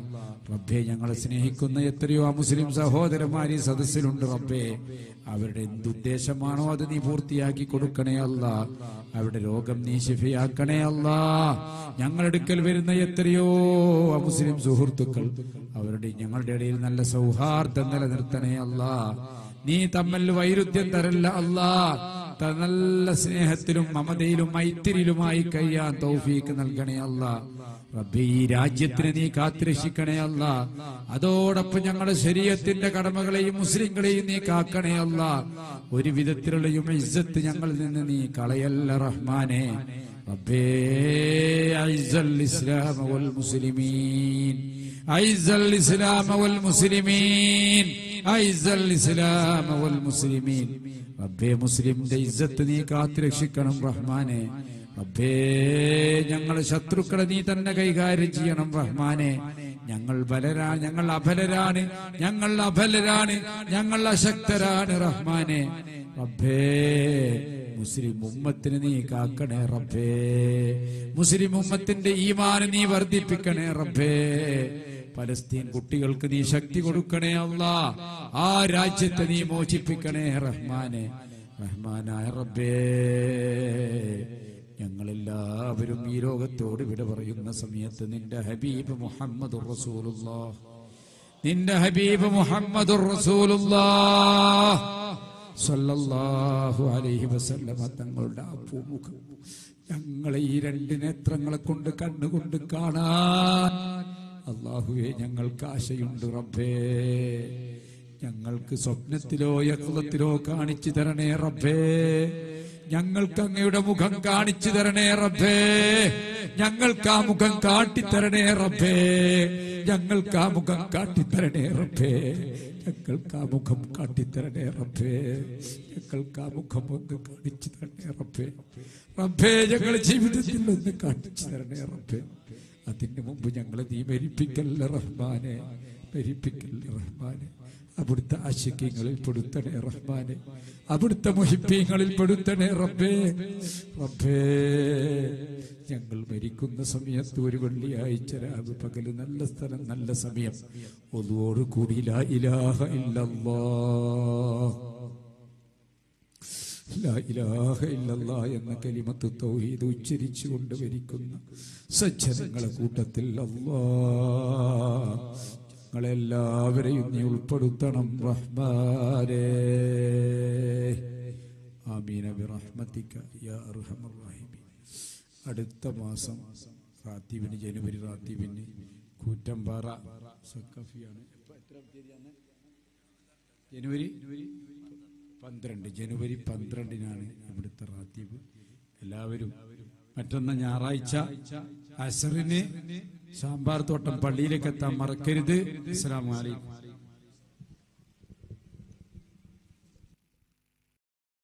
റബ്ബേ, ഞങ്ങളെ സ്നേഹിക്കുന്ന എത്രയോ മുസ്ലിം സഹോദരന്മാർ ഈ സദസ്സിലുണ്ട് റബ്ബേ. അവരുടെ എന്തുദ്ദേശമാണോ അത് നീ പൂർത്തിയാക്കി കൊടുക്കണേ അല്ലാ. അവരുടെ രോഗം നീ ശിഫയാക്കണേ അല്ലാ. ഞങ്ങളെടുക്കൽ വരുന്ന എത്രയോ മുസ്ലിം സുഹൃത്തുക്കൾ, അവരുടെ ഞങ്ങളുടെ ഇടയിൽ നല്ല സൗഹാർദ്ദം നിലനിർത്തണേ അല്ലാ. നീ തമ്മിൽ വൈരുദ്ധ്യം തരല്ല അല്ലാ. നല്ല സ്നേഹത്തിലും മമതയിലും മൈത്രിയിലുമായി കഴിയാൻ തൗഫീക്ക് നൽകണേ അല്ലാ. റബ്ബേ, ഈ രാജ്യത്തിനെ നീ കാത്തുരക്ഷിക്കണേ അല്ലാ. അതോടൊപ്പം ഞങ്ങളുടെ ശരീഅത്തിന്റെ കടമകളെയും മുസ്ലിങ്ങളെയും നീ കാക്കണേ അല്ലാ. ഒരു വിധത്തിലുള്ളയും ഇസ്സത്ത് ഞങ്ങളിൽ നിന്ന് നീ കളയല്ല റഹ്മാനെ. റബ്ബേ, അഇസ്സൽ ഇസ്ലാമ വൽ മുസ്ലിമീൻ, അഇസ്സൽ ഇസ്ലാമ വൽ മുസ്ലിമീൻ, അഇസ്സൽ ഇസ്ലാമ വൽ മുസ്ലിമീൻ. റബ്ബേ, മുസ്ലിമിന്റെ ഇസ്സത്ത് നീ കാത്തുരക്ഷിക്കണം റഹ്മാനെ. റബ്ബേ, ഞങ്ങൾ ശത്രുക്കളെ നീ തന്നെ കൈകാര്യം ചെയ്യണം റഹ്മാനെ. ഞങ്ങൾ ബലരാ ഞങ്ങൾ അബലരാണ് ഞങ്ങൾ അബലരാണ് ഞങ്ങൾ അശക്തരാണ് റഹ്മാനെ. റബ്ബേ, മുസ്ലിം ഉമ്മത്തിന് നീ കാക്കണേ റബ്ബേ. മുസ്ലിം ഉമ്മത്തിന്റെ ഈമാൻ നീ വർദ്ധിപ്പിക്കണേ റബ്ബേ. പലസ്തീൻ കുട്ടികൾക്ക് നീ ശക്തി കൊടുക്കണേ അല്ലാ. ആ രാജ്യത്തെ നീ മോചിപ്പിക്കണേ റഹ്മാനെ. റഹ്മാനായ റബ്ബേ, ഞങ്ങളെല്ലാവരും ഈ ലോകത്തോട് വിട പറയുന്ന സമയത്ത് നിന്റെ ഹബീബ് മുഹമ്മദുർ റസൂലുള്ളാഹ് നിന്റെ ഹബീബ് മുഹമ്മദുർ റസൂലുള്ളാഹ് സല്ലല്ലാഹു അലൈഹി വസല്ലമ തങ്ങളുടെ ആ പൂമുഖം ഞങ്ങളെ ഈ രണ്ട് നേത്രങ്ങളെ കൊണ്ട് കണ്ണുകൊണ്ട് കാണാൻ അല്ലാഹുവേ ഞങ്ങൾക്ക് ആശയുണ്ട് റബ്ബേ. ഞങ്ങൾക്ക് സ്വപ്നത്തിലോ യഖ്ലത്തിലോ കാണിച്ചു തരണേ റബ്ബേ. ഞങ്ങൾക്ക് അങ്ങയുടെ മുഖം കാണിച്ചു തരണേ റബ്ബേ. ഞങ്ങൾക്ക് ആ മുഖം കാട്ടിത്തരണേ റബ്ബേ. ഞങ്ങൾക്ക് ആ മുഖം കാട്ടിത്തരണേ റബ്ബേ. ഞങ്ങൾക്ക് ആ മുഖം കാട്ടിത്തരണേ റബ്ബേ. ഞങ്ങൾക്ക് ആ മുഖം ഒന്ന് കാണിച്ചു തരണേ റബ്ബേ. റബ്ബേ, ഞങ്ങളുടെ ജീവിതത്തിൽ ഒന്ന് കാണിച്ചു തരണേ റബ്ബേ. അതിന് മുമ്പ് ഞങ്ങളെ നീ മരിപ്പിക്കല്ല റഹ്മാനെ, മരിപ്പിക്കല്ല റഹ്മാനെ. അവിടുത്തെ ആശിക്യങ്ങളിൽ പെടുത്തണേ റഹ്മാനെ. അവിടുത്തെ മുഹിബ്ബീങ്ങളിൽ പെടുത്തണേ റബ്ബേ. റബ്ബേ, ഞങ്ങൾ മരിക്കുന്ന സമയത്ത് ഒരു വെള്ളിയാഴ്ച രാവ് പകല് നല്ല സ്ഥലം നല്ല സമയം ഒന്നുകൂടി കൂടി ലാ ഇലാഹ ഇല്ലല്ലാഹ് ലാ ഇലാഹ ഇല്ലല്ലാഹ് എന്ന കലിമത്ത് തൗഹീദ് ഉച്ചരിച്ചുകൊണ്ട് മരിക്കുന്ന സജ്ജനങ്ങളെ കൂട്ടത്തിൽ അല്ലാഹ് ഞങ്ങളെല്ലാവരെയും നീ ഉൾപ്പെടുത്തണം റഹ്മാനേ. ആമീന ബിറഹ്മതിക യാ അർഹമർ റഹീമീൻ. അടുത്ത മാസം റാത്തീബിന്, ജനുവരി റാത്തീബിന് കൂറ്റമ്പാറ സഖഫിയാണ്. ജനുവരി പന്ത്രണ്ട് ജനുവരി പന്ത്രണ്ടിനാണ് ഇവിടുത്തെ റാത്തീബ്. എല്ലാവരും മറ്റൊന്ന് ഞായറാഴ്ച അസറിന് സാമ്പാർ തോട്ടം പള്ളിയിലേക്ക് എത്താൻ മറക്കരുത്. അസ്സലാമു അലൈക്കും.